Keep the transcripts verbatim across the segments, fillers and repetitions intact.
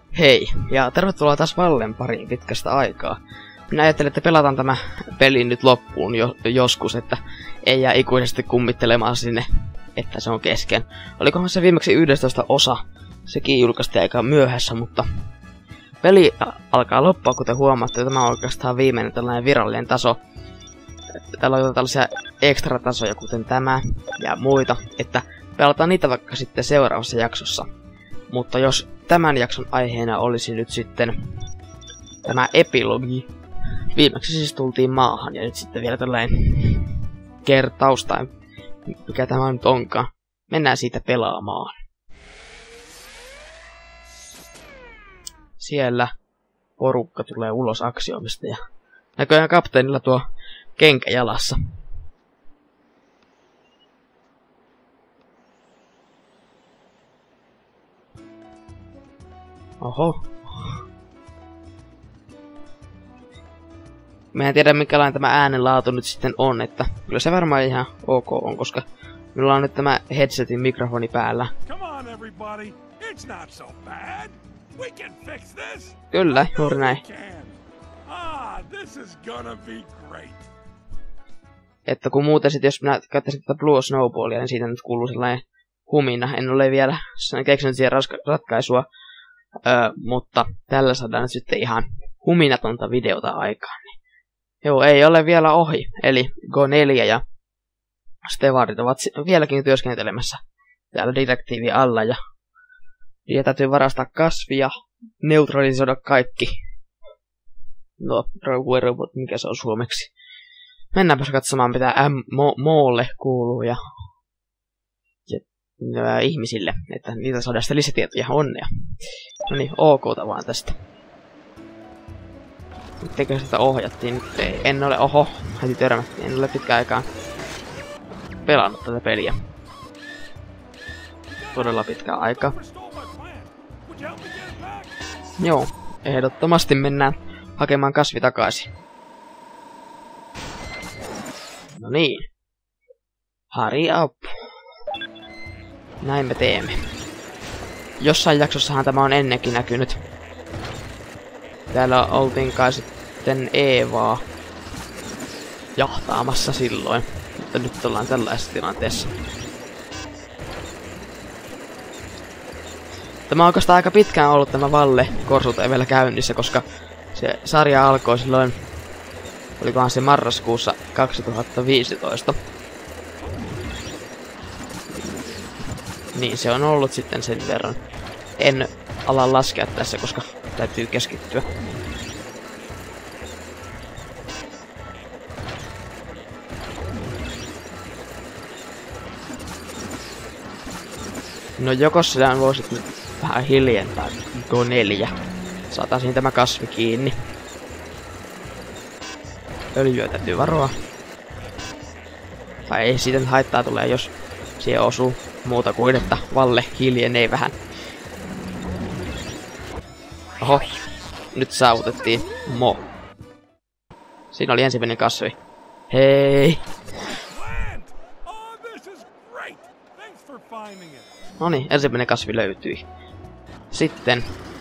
Hei, ja tervetuloa taas Vallen pariin pitkästä aikaa. Minä ajattelin, että pelataan tämä peli nyt loppuun jo, joskus, että ei jää ikuisesti kummittelemaan sinne, että se on kesken. Olikohan se viimeksi yhdestoista osa, sekin julkaistiin aika myöhässä, mutta peli alkaa loppua, kuten huomaatte, tämä on oikeastaan viimeinen tällainen virallinen taso. Täällä on tällaisia ekstra tasoja, kuten tämä ja muita, että pelataan niitä vaikka sitten seuraavassa jaksossa. Mutta jos tämän jakson aiheena olisi nyt sitten tämä epilogi, viimeksi siis tultiin maahan ja nyt sitten vielä tällainen kertaus tai mikä tämä nyt onkaan. Mennään siitä pelaamaan. Siellä porukka tulee ulos Axiomista ja näköjään kapteenilla tuo kenkä jalassa. Oho. Mä en tiedä minkälainen tämä äänenlaatu nyt sitten on, että kyllä se varmaan ihan ok on, koska minulla on nyt tämä headsetin mikrofoni päällä. Kyllä, juuri näin. Että kun muuten sit, jos minä käyttäisin tätä Blue Snowballia, niin siitä nyt kuuluu sellainen humina. En ole vielä keksinyt siihen ratkaisua. Öö, mutta tällä saadaan nyt sitten ihan huminatonta videota aikaan. Niin. Joo, ei ole vielä ohi. Eli Go neljä ja Stevarit ovat vieläkin työskentelemässä täällä direktiivin alla. Ja niitä täytyy varastaa kasvia, neutralisoida kaikki. No, Rogue Robot, mikä se on suomeksi. Mennäänpäs katsomaan mitä M-moolle kuuluu ja, ja, ja ihmisille, että niitä saadaan sitten lisätietoja. Onnea. No niin, okta vaan tästä. Mitenkä sitä ohjattiin? Nyt ei, en ole, oho, heti törmättiin. En ole pitkään aikaan pelannut tätä peliä. Todella pitkään aikaa. Joo, ehdottomasti mennään hakemaan kasvi takaisin. No niin. Hurry up. Näin me teemme. Jossain jaksossahan tämä on ennenkin näkynyt. Täällä oltiin kai sitten Eevaa jahtaamassa silloin. Mutta nyt ollaan tällaisessa tilanteessa. Tämä on oikeastaan aika pitkään ollut tämä Valle Korsut ei vielä käynnissä, koska se sarja alkoi silloin, olikohan se marraskuussa kaksituhattaviisitoista. Niin se on ollut sitten sen verran. En ala laskea tässä, koska täytyy keskittyä. No joko sitä voisit nyt vähän hiljentää Go neljä. Saataisiin tämä kasvi kiinni. Öljyä täytyy varoa. Tai ei siitä haittaa tulee, jos siihen osuu muuta kuin, että Valle hiljenee vähän. Oho, nyt saavutettiin Mo. Siinä oli ensimmäinen kasvi. Hei! Noniin, ensimmäinen kasvi löytyi. Sitten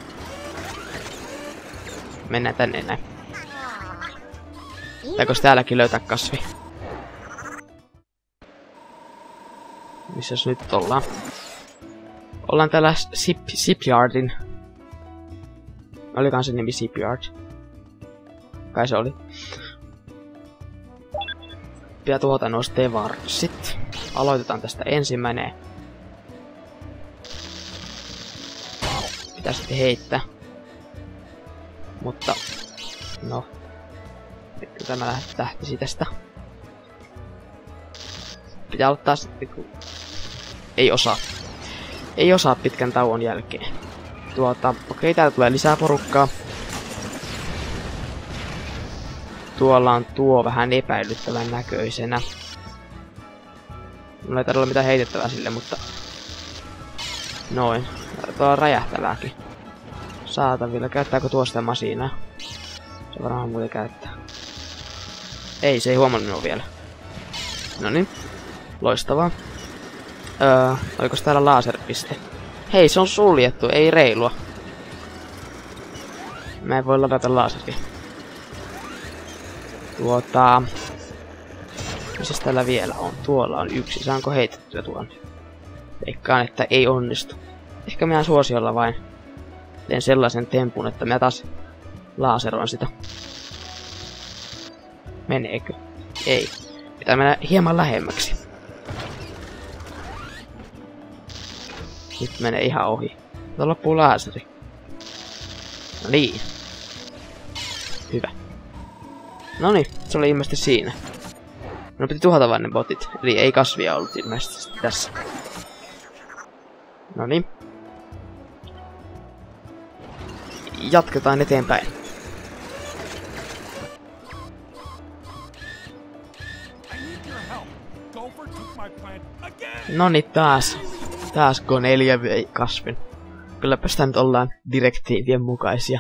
mennään tänne näin. Pitääkös täälläkin löytää kasvi? Missäs nyt ollaan? Ollaan täällä Shipyardin. Olikohan se nimi Shipyard? Kai se oli. Pitää tuhota nuo Stevartsit. Aloitetaan tästä ensimmäinen. Pitää sitten heittää. Mutta, no. Nyt tämä lähtisi tästä. Pitää aloittaa sitten, kun ei osaa. Ei osaa pitkän tauon jälkeen. Tuota, okei, täällä tulee lisää porukkaa. Tuolla on tuo vähän epäilyttävän näköisenä. Mulla ei taida olla mitään heitettävää sille, mutta noin. Tuolla on räjähtävääkin saatavilla. Käyttääkö tuosta masiinaa? Se varmaan muuten käyttää. Ei, se ei huomannut minua vielä. Noniin. Loistavaa. Öö, oliko täällä laserpiste? Hei, se on suljettu, ei reilua. Mä en voi ladata laseria. Tuota... Missäs täällä vielä on? Tuolla on yksi. Saanko heitettyä tuon? Veikkaan, että ei onnistu. Ehkä minä suosiolla vain teen sellaisen tempun, että mä taas laseroin sitä. Meneekö? Ei. Pitää mennä hieman lähemmäksi. Nyt menee ihan ohi. Tuo loppuu laseri. No niin. Hyvä. Noniin, se oli ilmeisesti siinä. No piti tuhota vain ne botit. Eli ei kasvia ollut ilmeisesti tässä. Noniin. Jatketaan eteenpäin. Noniin taas. Taas G neljä vei kasvin. Kylläpä sitä nyt ollaan direktiivien mukaisia.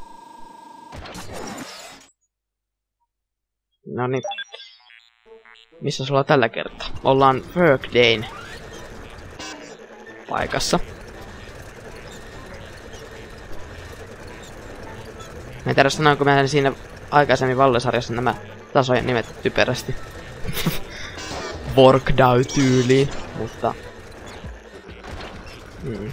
Noniin. Missä sulla tällä kertaa? Ollaan Workdayn paikassa. Mä en tiedä sanoinko mä siinä aikaisemmin Valle-sarjassa nämä tasojen nimet typerästi. Workday-tyyliin, mutta... Hmm.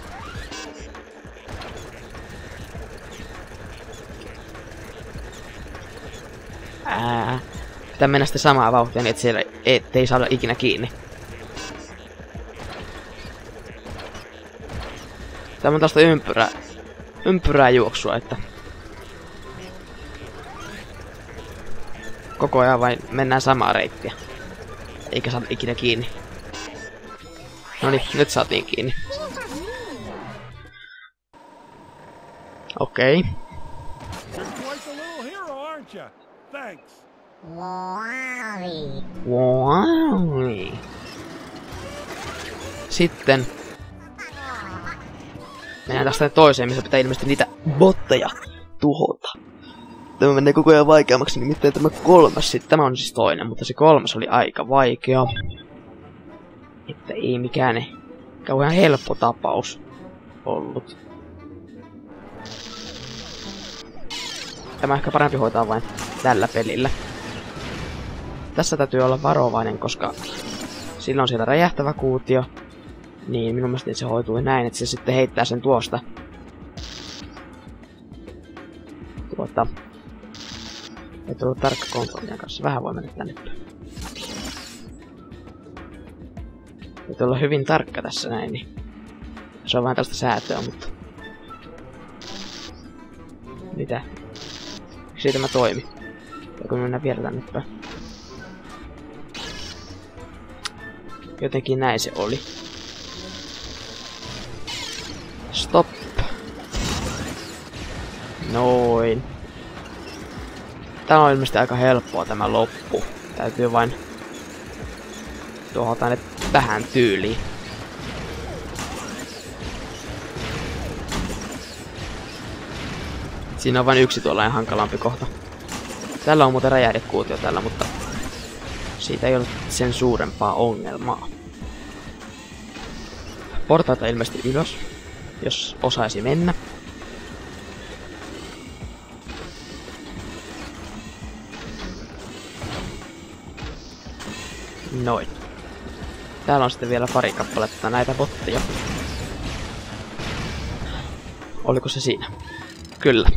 Ää... Pitää mennä sitten samaa vauhtia niin, että siellä ei saada ikinä kiinni. Tämä on tästä ympyrää, ympyrää juoksua, että... Koko ajan vain mennään samaa reittiä. Eikä saada ikinä kiinni. Noniin, nyt saatiin kiinni. Okei. Okay. Wow. Sitten mennään tästä toiseen, missä pitää ilmeisesti niitä botteja tuhota. Tämä menee koko ajan vaikeammaksi, nimittäin tämä kolmas sitten. Tämä on siis toinen, mutta se kolmas oli aika vaikea. Että ei mikään kauhean helppo tapaus ollut. Tämä on ehkä parempi hoitaa vain tällä pelillä. Tässä täytyy olla varovainen, koska silloin on siellä räjähtävä kuutio. Niin minun mielestä se hoitui näin, että se sitten heittää sen tuosta. Tuota... Ei tullut tarkka kontrollien kanssa. Vähän voi mennä tänne päin. Täytyy olla hyvin tarkka tässä näin, niin... Se on vähän tällaista säätöä, mutta... Mitä? Miksi tämä toimi? Voiko mennä vielä tänne päin? Jotenkin näin se oli. Stop. Noin. Tää on ilmeisesti aika helppoa tämä loppu. Täytyy vain tuhota ne tähän tyyliin. Siinä on vain yksi tuollainen hankalampi kohta. Tällä on muuten räjähdekuutio tällä, mutta siitä ei ole sen suurempaa ongelmaa. Portaita ilmeisesti ylös, jos osaisi mennä. Noin. Täällä on sitten vielä pari kappaletta näitä botteja. Oliko se siinä? Kyllä.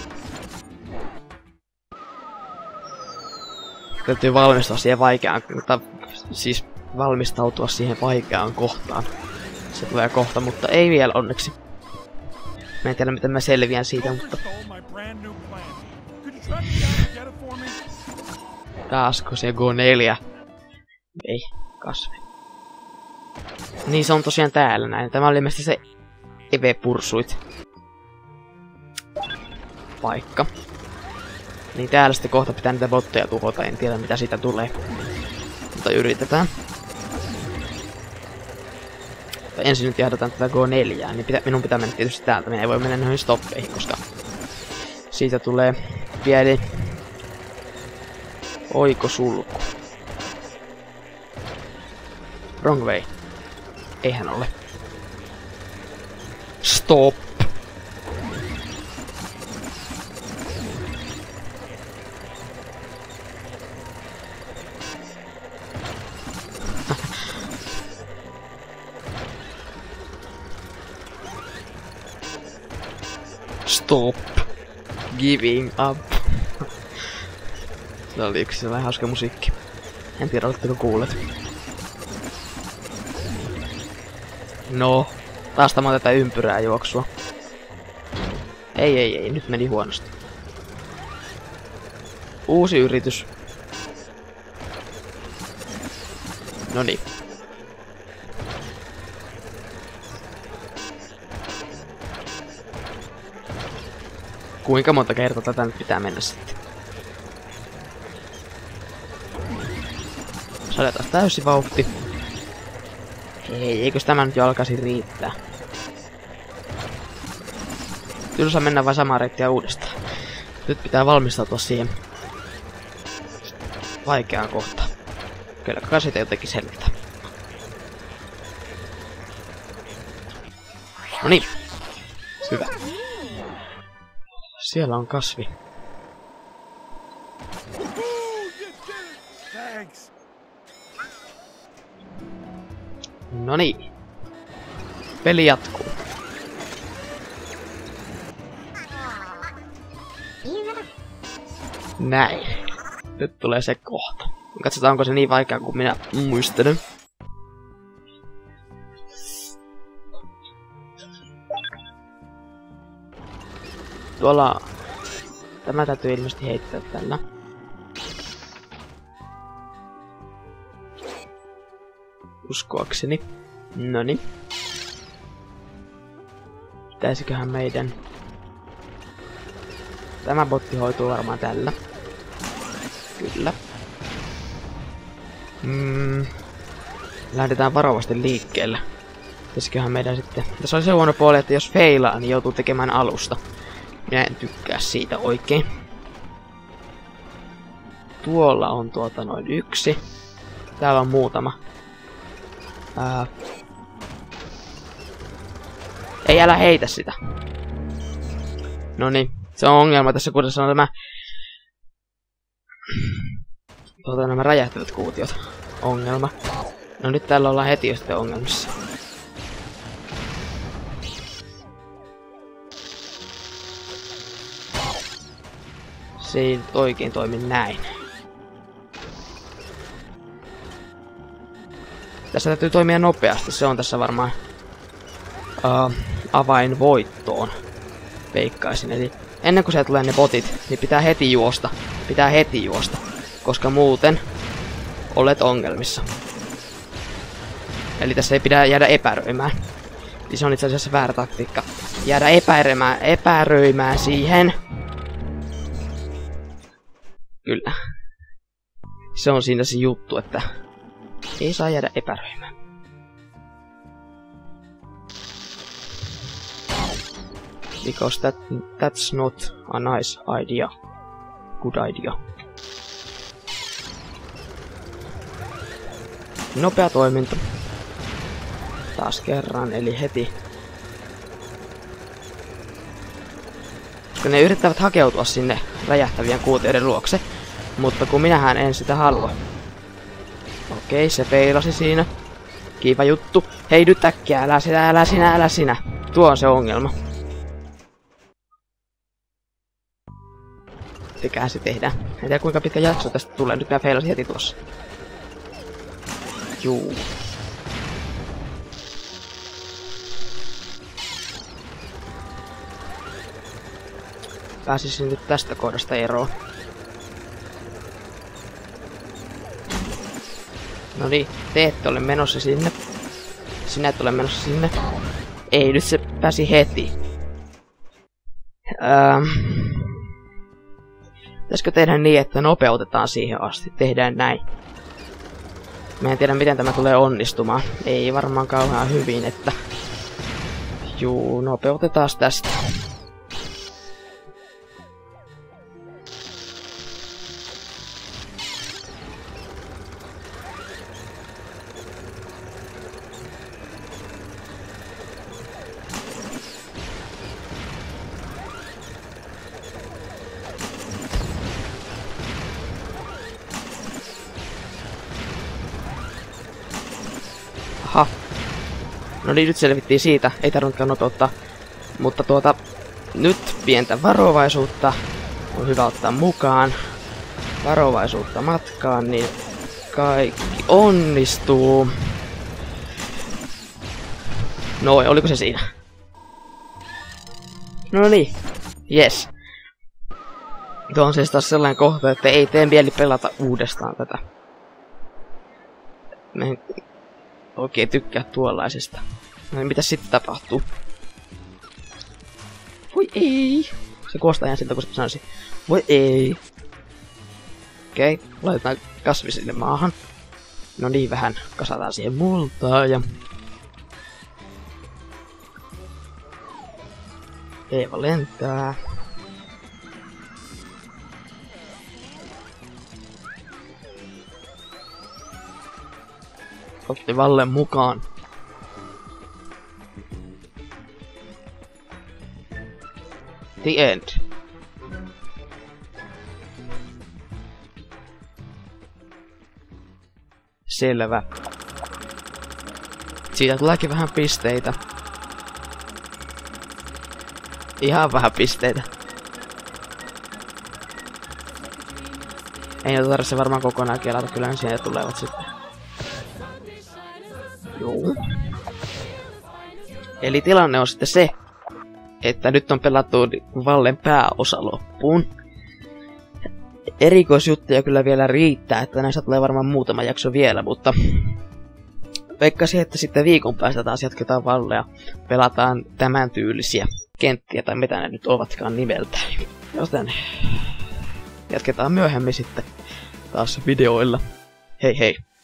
Täytyy valmistua siihen vaikeaan, mutta siis valmistautua siihen vaikeaan kohtaan. Se tulee kohta, mutta ei vielä onneksi. Mä en tiedä miten mä selviän siitä, mutta... Taasko se G neljä? Ei, kasvi. Niin se on tosiaan täällä näin. Tämä oli ilmeisesti se Eve-pursuit paikka. Niin täällä sitten kohta pitää niitä botteja tuhota, en tiedä mitä siitä tulee. Mutta yritetään. Ensin nyt jahdataan tätä G neljää, niin pitä, minun pitää mennä tietysti täältä. Minä ei voi mennä noihin stoppeihin, koska siitä tulee pieni oikosulku. Wrong way. Eihän ole. Stop. Stop giving up. Se oli yksi sellainen hauska musiikki. En tiedä, oletteko kuulleet. No, taas tämä tätä ympyrää juoksua. Ei, ei, ei, nyt meni huonosti. Uusi yritys. Noniin. Kuinka monta kertaa tätä nyt pitää mennä sitten? Saadaan taas täysi vauhti. Hei, eikös tämä nyt jo alkaisi riittää? Tylsä mennä vain samaa reittiä uudestaan. Nyt pitää valmistautua siihen vaikeaan kohtaan. Kyllä kai siitä jotenkin selvitä. No niin. Hyvä. Siellä on kasvi. No niin. Peli jatkuu. Näin. Nyt tulee se kohta. Katsotaan, onko se niin vaikea kuin minä muistelen. Tuolla... Tämä täytyy ilmeisesti heittää tällä. Uskoakseni. Noniin. Pitäisiköhän meidän... Tämä botti hoituu varmaan tällä. Kyllä. Mm. Lähdetään varovasti liikkeelle. Pitäisiköhän meidän sitten... Tässä oli se huono puoli, että jos feilaa, niin joutuu tekemään alusta. Minä en tykkää siitä oikein. Tuolla on tuota noin yksi. Täällä on muutama. Ää... Ei, älä heitä sitä. Noniin. Se on ongelma tässä, kun tässä on tämä... Tuota, nämä räjähtävät kuutiot. Ongelma. No nyt täällä ollaan heti jo sitten ongelmissa. Se ei nyt oikein toimi näin. Tässä täytyy toimia nopeasti, se on tässä varmaan uh, avain voittoon. Veikkaisin, eli ennen kuin sieltä tulee ne botit, niin pitää heti juosta. Pitää heti juosta, koska muuten olet ongelmissa. Eli tässä ei pidä jäädä epäröimään. Eli se on itse asiassa väärä taktiikka. Jäädä epäröimään, epäröimään siihen. Kyllä. Se on siinä se juttu, että ei saa jäädä epäröimään. Because that, that's not a nice idea. Good idea. Nopea toiminta. Taas kerran, eli heti. Koska ne yrittävät hakeutua sinne räjähtävien kuutioiden luokse. Mutta kun minähän en sitä halua. Okei, se feilasi siinä. Kiva juttu. Hei nyt äkkiä, älä sinä, älä sinä, älä sinä. Tuo on se ongelma. Mitäköhän se tehdään. En tiedä kuinka pitkä jakso tästä tulee. Nyt mä feilasin heti tuossa. Juu. Pääsisin nyt tästä kohdasta eroon. No niin, te ette ole menossa sinne. Sinä et ole menossa sinne. Ei, nyt se pääsi heti. Ähm. Pitäisikö tehdä niin, että nopeutetaan siihen asti? Tehdään näin. Mä en tiedä, miten tämä tulee onnistumaan. Ei varmaan kauhean hyvin, että... Juu, nopeutetaan tästä. Aha. No niin, nyt selvittiin siitä. Ei tarvinnutkaan nopeuttaa. Mutta tuota... nyt pientä varovaisuutta on hyvä ottaa mukaan. Varovaisuutta matkaan, niin kaikki onnistuu. No, oliko se siinä? No niin, yes. Tuo on siis taas sellainen kohta, että ei tee mieli pelata uudestaan tätä. Mä en oikein tykkää tuollaisesta. No niin, mitä sitten tapahtuu? Voi ei! Se kuulostaa ihan siltä, kun se sanoisi. Voi ei! Okei, okay, laitetaan kasvi sinne maahan. No niin, vähän kasataan siihen multaa ja... Eeva lentää. Otti Vallen mukaan. The end. Selvä. Siitä tuleekin vähän pisteitä. Ihan vähän pisteitä. Ei nyt tarvitse varmaan kokonaan kelata, kyllä siihen tulevat sitten. Joo. Eli tilanne on sitten se, että nyt on pelattu Vallen pääosa loppuun. Erikoisjuttuja kyllä vielä riittää, että näistä tulee varmaan muutama jakso vielä, mutta veikkasin, että sitten viikon päästä taas jatketaan Vallea. Pelataan tämän tyylisiä kenttiä, tai mitä ne nyt ovatkaan nimeltään. Joten jatketaan myöhemmin sitten taas videoilla. Hei hei!